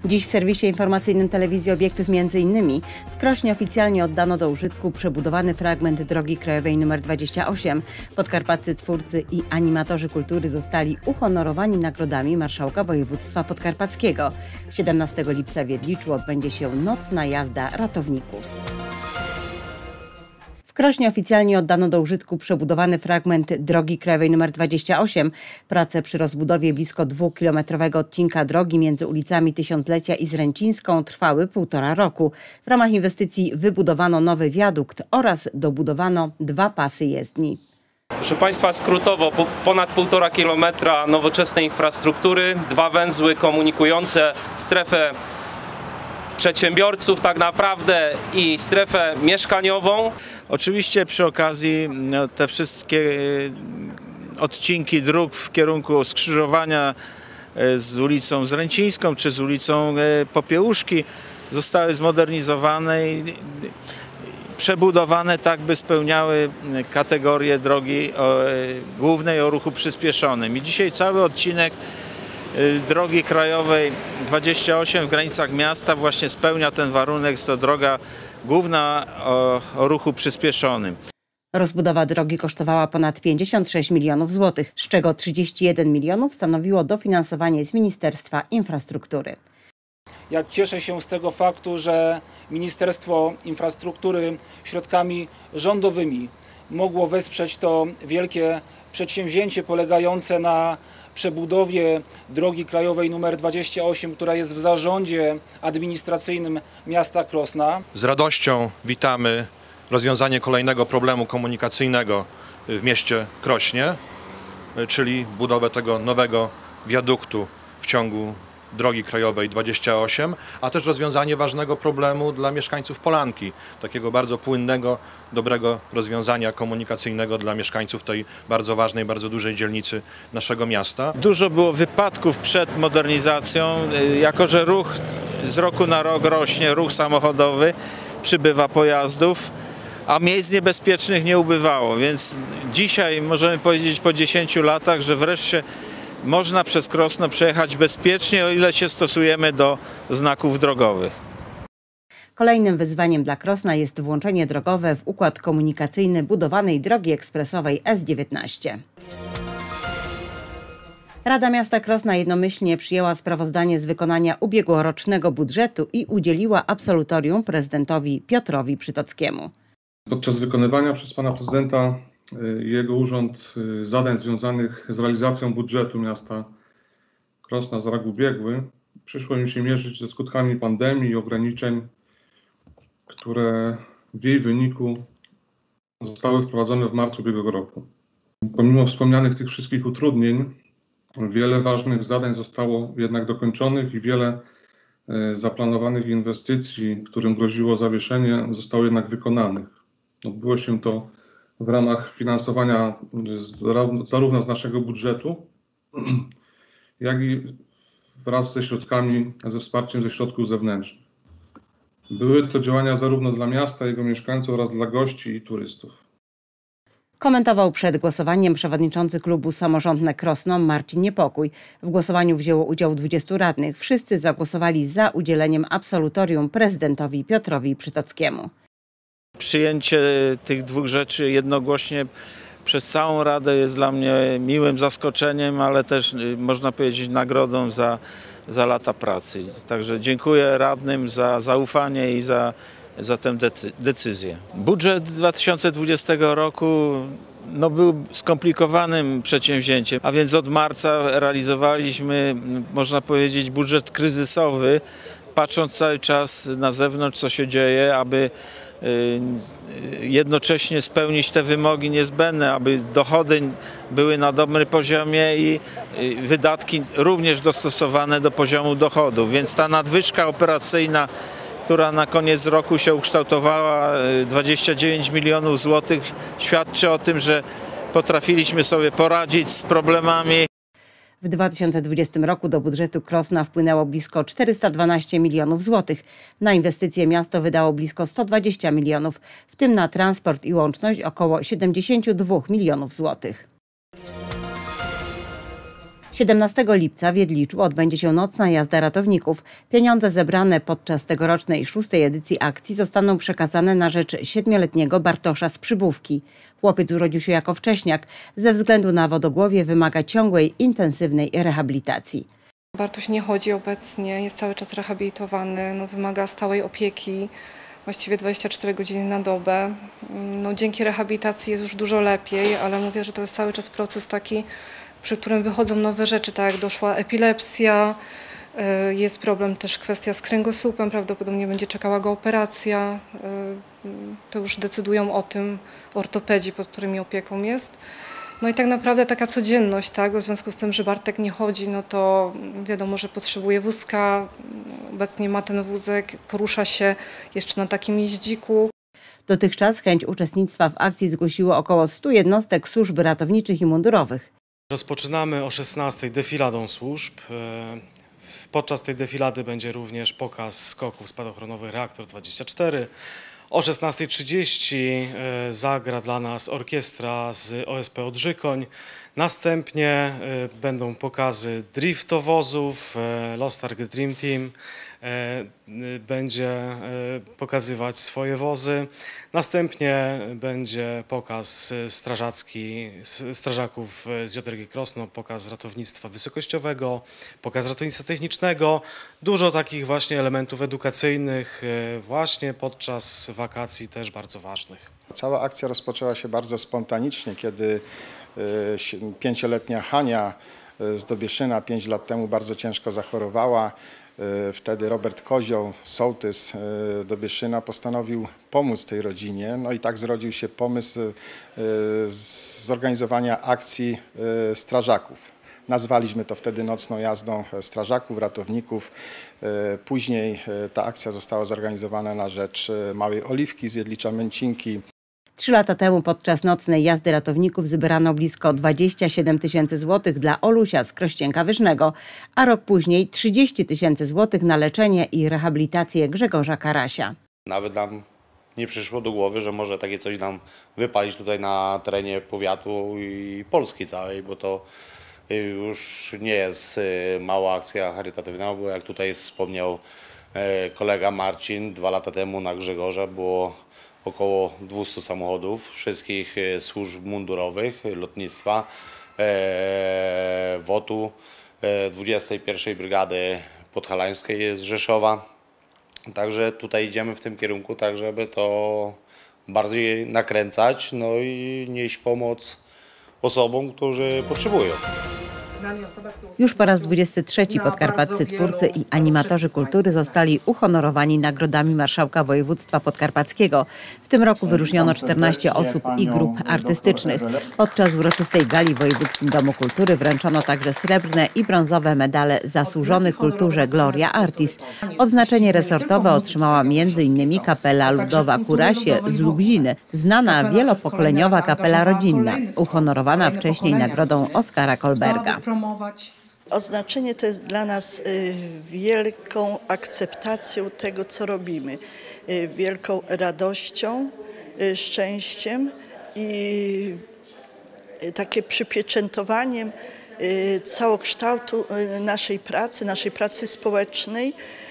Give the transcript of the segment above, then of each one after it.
Dziś w serwisie informacyjnym telewizji Obiektyw m.in. w Krośnie oficjalnie oddano do użytku przebudowany fragment drogi krajowej nr 28. Podkarpaccy twórcy i animatorzy kultury zostali uhonorowani nagrodami Marszałka Województwa Podkarpackiego. 17 lipca w Jedliczu odbędzie się nocna jazda ratowników. W Krośnie oficjalnie oddano do użytku przebudowany fragment drogi krajowej nr 28. Prace przy rozbudowie blisko 2-kilometrowego odcinka drogi między ulicami Tysiąclecia i Zręcińską trwały 1,5 roku. W ramach inwestycji wybudowano nowy wiadukt oraz dobudowano 2 pasy jezdni. Proszę Państwa, skrótowo ponad 1,5 kilometra nowoczesnej infrastruktury, 2 węzły komunikujące strefę przedsiębiorców tak naprawdę i strefę mieszkaniową. Oczywiście przy okazji te wszystkie odcinki dróg w kierunku skrzyżowania z ulicą Zręcińską czy z ulicą Popiełuszki zostały zmodernizowane i przebudowane tak, by spełniały kategorię drogi głównej o ruchu przyspieszonym. I dzisiaj cały odcinek drogi krajowej 28 w granicach miasta właśnie spełnia ten warunek. Jest to droga główna o ruchu przyspieszonym. Rozbudowa drogi kosztowała ponad 56 milionów złotych, z czego 31 milionów stanowiło dofinansowanie z Ministerstwa Infrastruktury. Ja cieszę się z tego faktu, że Ministerstwo Infrastruktury środkami rządowymi mogło wesprzeć to wielkie przedsięwzięcie polegające na przebudowie drogi krajowej nr 28, która jest w zarządzie administracyjnym miasta Krosna. Z radością witamy rozwiązanie kolejnego problemu komunikacyjnego w mieście Krośnie, czyli budowę tego nowego wiaduktu w ciągu drogi krajowej 28, a też rozwiązanie ważnego problemu dla mieszkańców Polanki, takiego bardzo płynnego, dobrego rozwiązania komunikacyjnego dla mieszkańców tej bardzo ważnej, bardzo dużej dzielnicy naszego miasta. Dużo było wypadków przed modernizacją, jako że ruch z roku na rok rośnie, ruch samochodowy, przybywa pojazdów, a miejsc niebezpiecznych nie ubywało, więc dzisiaj możemy powiedzieć po 10 latach, że wreszcie można przez Krosno przejechać bezpiecznie, o ile się stosujemy do znaków drogowych. Kolejnym wyzwaniem dla Krosna jest włączenie drogowe w układ komunikacyjny budowanej drogi ekspresowej S19. Rada Miasta Krosna jednomyślnie przyjęła sprawozdanie z wykonania ubiegłorocznego budżetu i udzieliła absolutorium prezydentowi Piotrowi Przytockiemu. Podczas wykonywania przez pana prezydenta i jego urząd zadań związanych z realizacją budżetu miasta Krosna za rok ubiegły przyszło mi się mierzyć ze skutkami pandemii i ograniczeń, które w jej wyniku zostały wprowadzone w marcu ubiegłego roku. Pomimo wspomnianych tych wszystkich utrudnień, wiele ważnych zadań zostało jednak dokończonych i wiele zaplanowanych inwestycji, którym groziło zawieszenie, zostało jednak wykonanych. Odbyło się to w ramach finansowania zarówno z naszego budżetu, jak i wraz ze środkami, ze wsparciem ze środków zewnętrznych. Były to działania zarówno dla miasta, jego mieszkańców oraz dla gości i turystów. Komentował przed głosowaniem przewodniczący klubu Samorządne Krosno Marcin Niepokój. W głosowaniu wzięło udział 20 radnych. Wszyscy zagłosowali za udzieleniem absolutorium prezydentowi Piotrowi Przytockiemu. Przyjęcie tych 2 rzeczy jednogłośnie przez całą Radę jest dla mnie miłym zaskoczeniem, ale też można powiedzieć nagrodą za lata pracy. Także dziękuję radnym za zaufanie i za tę decyzję. Budżet 2020 roku był skomplikowanym przedsięwzięciem, a więc od marca realizowaliśmy, można powiedzieć, budżet kryzysowy, patrząc cały czas na zewnątrz, co się dzieje, aby jednocześnie spełnić te wymogi niezbędne, aby dochody były na dobrym poziomie i wydatki również dostosowane do poziomu dochodów. Więc ta nadwyżka operacyjna, która na koniec roku się ukształtowała, 29 milionów złotych, świadczy o tym, że potrafiliśmy sobie poradzić z problemami. W 2020 roku do budżetu Krosna wpłynęło blisko 412 milionów złotych. Na inwestycje miasto wydało blisko 120 milionów, w tym na transport i łączność około 72 milionów złotych. 17 lipca w Jedliczu odbędzie się nocna jazda ratowników. Pieniądze zebrane podczas tegorocznej 6. edycji akcji zostaną przekazane na rzecz 7-letniego Bartosza z Przybówki. Chłopiec urodził się jako wcześniak. Ze względu na wodogłowie wymaga ciągłej, intensywnej rehabilitacji. Bartuś nie chodzi obecnie, jest cały czas rehabilitowany, wymaga stałej opieki, właściwie 24 godziny na dobę. Dzięki rehabilitacji jest już dużo lepiej, ale mówię, że to jest cały czas proces taki, przy którym wychodzą nowe rzeczy, tak jak doszła epilepsja, jest problem też kwestia z kręgosłupem, prawdopodobnie będzie czekała go operacja. To już decydują o tym ortopedzi, pod którymi opieką jest. I tak naprawdę taka codzienność, tak? W związku z tym, że Bartek nie chodzi, to wiadomo, że potrzebuje wózka, obecnie ma ten wózek, porusza się jeszcze na takim jeździku. Dotychczas chęć uczestnictwa w akcji zgłosiło około 100 jednostek służb ratowniczych i mundurowych. Rozpoczynamy o 16:00 defiladą służb. Podczas tej defilady będzie również pokaz skoków spadochronowych Reaktor 24. O 16:30 zagra dla nas orkiestra z OSP Odrzykoń. Następnie będą pokazy driftowozów, Lost Ark Dream Team będzie pokazywać swoje wozy. Następnie będzie pokaz strażaków z JRG Krosno, pokaz ratownictwa wysokościowego, pokaz ratownictwa technicznego. Dużo takich właśnie elementów edukacyjnych właśnie podczas wakacji też bardzo ważnych. Cała akcja rozpoczęła się bardzo spontanicznie, kiedy 5-letnia Hania z Dobieszyna 5 lat temu bardzo ciężko zachorowała. Wtedy Robert Kozioł, sołtys Dobieszyna, postanowił pomóc tej rodzinie. I tak zrodził się pomysł zorganizowania akcji strażaków. Nazwaliśmy to wtedy nocną jazdą strażaków, ratowników. Później ta akcja została zorganizowana na rzecz Małej Oliwki z Jedlicza Męcinki. 3 lata temu podczas nocnej jazdy ratowników zebrano blisko 27 000 złotych dla Olusia z Krościenka Wyżnego, a rok później 30 000 złotych na leczenie i rehabilitację Grzegorza Karasia. Nawet nam nie przyszło do głowy, że może takie coś nam wypalić tutaj na terenie powiatu i Polski całej, bo to już nie jest mała akcja charytatywna, bo jak tutaj wspomniał kolega Marcin, 2 lata temu na Grzegorza było około 200 samochodów wszystkich służb mundurowych, lotnictwa, WOT-u, 21 Brygady Podhalańskiej z Rzeszowa. Także tutaj idziemy w tym kierunku, tak żeby to bardziej nakręcać, i nieść pomoc osobom, którzy potrzebują. Już po raz 23 podkarpaccy twórcy i animatorzy kultury zostali uhonorowani nagrodami Marszałka Województwa Podkarpackiego. W tym roku wyróżniono 14 osób i grup artystycznych. Podczas uroczystej gali w Wojewódzkim Domu Kultury wręczono także srebrne i brązowe medale zasłużonych kulturze Gloria Artis. Odznaczenie resortowe otrzymała m.in. kapela ludowa Kurasie z Lubziny, znana wielopokoleniowa kapela rodzinna, uhonorowana wcześniej nagrodą Oskara Kolberga. Oznaczenie to jest dla nas wielką akceptacją tego, co robimy, wielką radością, szczęściem i takie przypieczętowaniem całokształtu naszej pracy społecznej,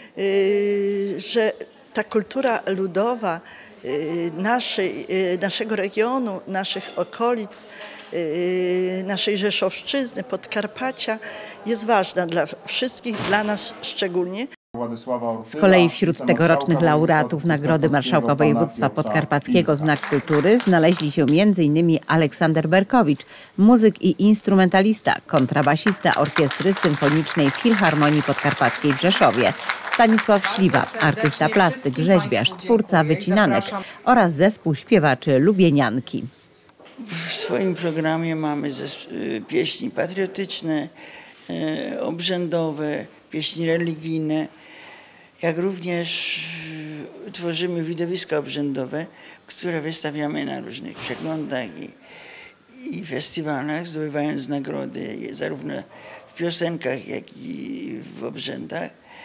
że ta kultura ludowa naszego regionu, naszych okolic, naszej Rzeszowszczyzny, Podkarpacia jest ważna dla wszystkich, dla nas szczególnie. Z kolei wśród tegorocznych laureatów Nagrody Marszałka Województwa Podkarpackiego Znak Kultury znaleźli się m.in. Aleksander Berkowicz, muzyk i instrumentalista, kontrabasista Orkiestry Symfonicznej Filharmonii Podkarpackiej w Rzeszowie, Stanisław Śliwa, artysta plastyk, rzeźbiarz, twórca wycinanek oraz zespół śpiewaczy Lubienianki. W swoim programie mamy pieśni patriotyczne, obrzędowe, pieśni religijne, jak również tworzymy widowiska obrzędowe, które wystawiamy na różnych przeglądach i festiwalach, zdobywając nagrody zarówno w piosenkach, jak i w obrzędach.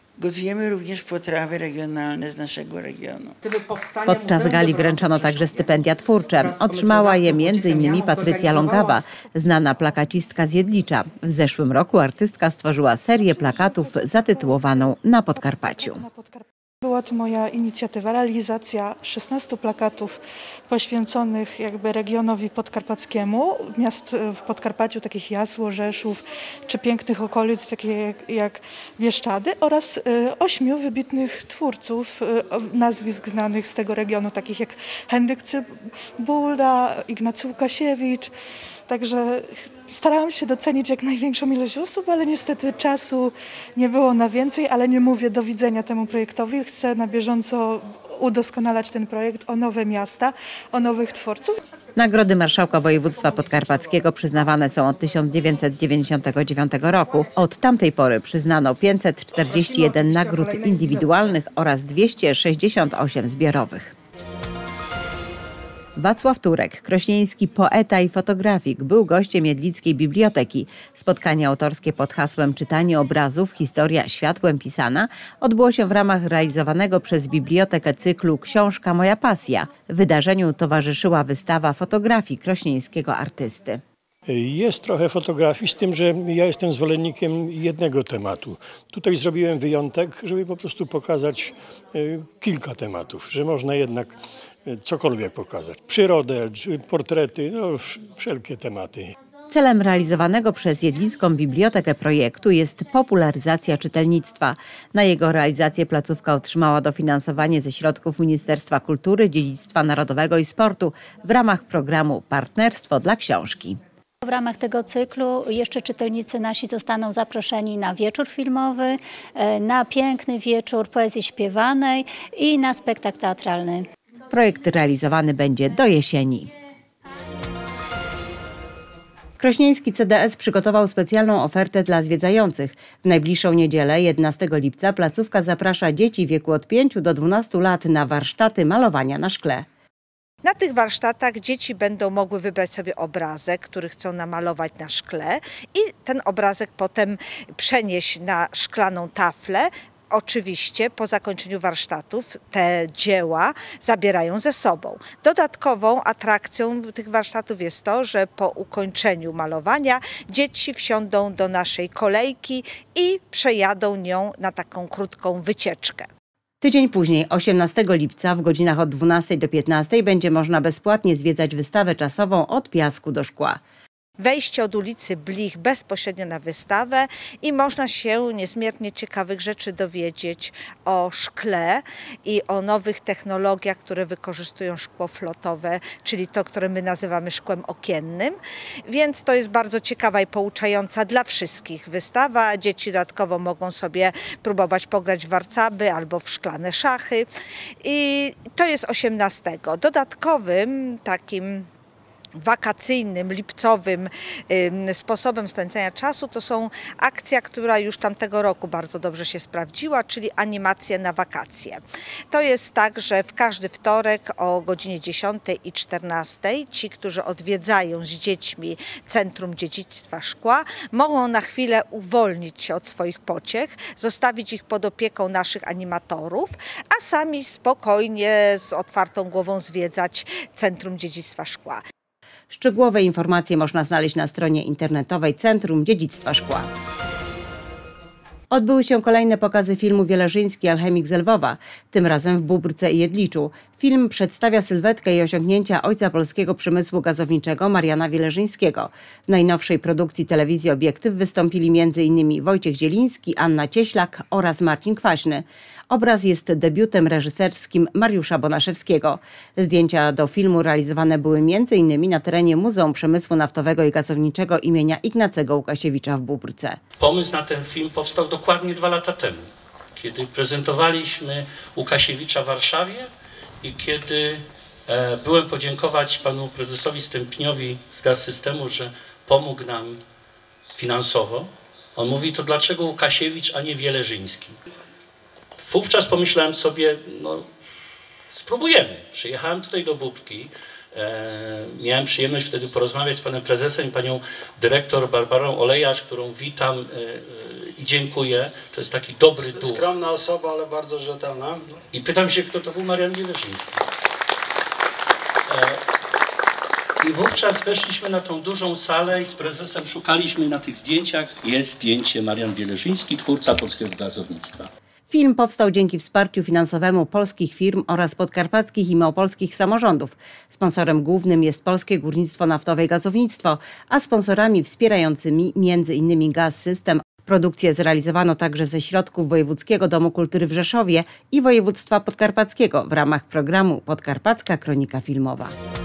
Gotujemy również potrawy regionalne z naszego regionu. Podczas gali wręczono także stypendia twórcze. Otrzymała je m.in. Patrycja Longawa, znana plakacistka z Jedlicza. W zeszłym roku artystka stworzyła serię plakatów zatytułowaną Na Podkarpaciu. Była to moja inicjatywa, realizacja 16 plakatów poświęconych regionowi podkarpackiemu, miast w Podkarpaciu, takich Jasło, Rzeszów, czy pięknych okolic, takie jak Bieszczady, oraz 8 wybitnych twórców, nazwisk znanych z tego regionu, takich jak Henryk Cybula, Ignacy Łukasiewicz. Także starałam się docenić jak największą ilość osób, ale niestety czasu nie było na więcej, ale nie mówię do widzenia temu projektowi. Chcę na bieżąco udoskonalać ten projekt o nowe miasta, o nowych twórców. Nagrody Marszałka Województwa Podkarpackiego przyznawane są od 1999 roku. Od tamtej pory przyznano 541 nagród indywidualnych oraz 268 zbiorowych. Wacław Turek, krośnieński poeta i fotografik, był gościem Jedlickiej Biblioteki. Spotkanie autorskie pod hasłem Czytanie obrazów, historia światłem pisana odbyło się w ramach realizowanego przez bibliotekę cyklu Książka Moja pasja. Wydarzeniu towarzyszyła wystawa fotografii krośnieńskiego artysty. Jest trochę fotografii, z tym, że ja jestem zwolennikiem jednego tematu. Tutaj zrobiłem wyjątek, żeby po prostu pokazać kilka tematów, że można jednak cokolwiek pokazać. Przyrodę, portrety, wszelkie tematy. Celem realizowanego przez Jedlicką Bibliotekę projektu jest popularyzacja czytelnictwa. Na jego realizację placówka otrzymała dofinansowanie ze środków Ministerstwa Kultury, Dziedzictwa Narodowego i Sportu w ramach programu Partnerstwo dla książki. W ramach tego cyklu jeszcze czytelnicy nasi zostaną zaproszeni na wieczór filmowy, na piękny wieczór poezji śpiewanej i na spektakl teatralny. Projekt realizowany będzie do jesieni. Krośnieński CDS przygotował specjalną ofertę dla zwiedzających. W najbliższą niedzielę, 11 lipca, placówka zaprasza dzieci w wieku od 5 do 12 lat na warsztaty malowania na szkle. Na tych warsztatach dzieci będą mogły wybrać sobie obrazek, który chcą namalować na szkle i ten obrazek potem przenieść na szklaną taflę. Oczywiście po zakończeniu warsztatów te dzieła zabierają ze sobą. Dodatkową atrakcją tych warsztatów jest to, że po ukończeniu malowania dzieci wsiądą do naszej kolejki i przejadą nią na taką krótką wycieczkę. Tydzień później, 18 lipca, w godzinach od 12 do 15 będzie można bezpłatnie zwiedzać wystawę czasową Od piasku do szkła. Wejście od ulicy Blich bezpośrednio na wystawę i można się niezmiernie ciekawych rzeczy dowiedzieć o szkle i o nowych technologiach, które wykorzystują szkło flotowe, czyli to, które my nazywamy szkłem okiennym. Więc to jest bardzo ciekawa i pouczająca dla wszystkich wystawa. Dzieci dodatkowo mogą sobie próbować pograć w warcaby albo w szklane szachy. I to jest 18. Dodatkowym takim wakacyjnym, lipcowym sposobem spędzania czasu to są akcja, która już tamtego roku bardzo dobrze się sprawdziła, czyli animacje na wakacje. To jest tak, że w każdy wtorek o godzinie 10 i 14 ci, którzy odwiedzają z dziećmi Centrum Dziedzictwa Szkła, mogą na chwilę uwolnić się od swoich pociech, zostawić ich pod opieką naszych animatorów, a sami spokojnie z otwartą głową zwiedzać Centrum Dziedzictwa Szkła. Szczegółowe informacje można znaleźć na stronie internetowej Centrum Dziedzictwa Szkła. Odbyły się kolejne pokazy filmu Wieleżyński Alchemik z Lwowa, tym razem w Bóbrce i Jedliczu. Film przedstawia sylwetkę i osiągnięcia ojca polskiego przemysłu gazowniczego Mariana Wieleżyńskiego. W najnowszej produkcji telewizji Obiektyw wystąpili m.in. Wojciech Zieliński, Anna Cieślak oraz Marcin Kwaśny. Obraz jest debiutem reżyserskim Mariusza Bonaszewskiego. Zdjęcia do filmu realizowane były m.in. na terenie Muzeum Przemysłu Naftowego i Gazowniczego imienia Ignacego Łukasiewicza w Bóbrce. Pomysł na ten film powstał dokładnie 2 lata temu, kiedy prezentowaliśmy Łukasiewicza w Warszawie i kiedy byłem podziękować panu prezesowi Stępniowi z Gaz-Systemu, że pomógł nam finansowo. On mówi, to dlaczego Łukasiewicz, a nie Wieleżyński? Wówczas pomyślałem sobie, no spróbujemy. Przyjechałem tutaj do Bóbrki, Miałem przyjemność wtedy porozmawiać z panem prezesem i panią dyrektor Barbarą Olejacz, którą witam i dziękuję. To jest taki dobry duch. Skromna osoba, ale bardzo rzetelna. I pytam się, kto to był Marian Wieleszyński. I wówczas weszliśmy na tą dużą salę i z prezesem szukaliśmy na tych zdjęciach. Jest zdjęcie Marian Wieleszyński, twórca polskiego gazownictwa. Film powstał dzięki wsparciu finansowemu polskich firm oraz podkarpackich i małopolskich samorządów. Sponsorem głównym jest Polskie Górnictwo Naftowe i Gazownictwo, a sponsorami wspierającymi m.in. Gaz System. Produkcję zrealizowano także ze środków Wojewódzkiego Domu Kultury w Rzeszowie i Województwa Podkarpackiego w ramach programu Podkarpacka Kronika Filmowa.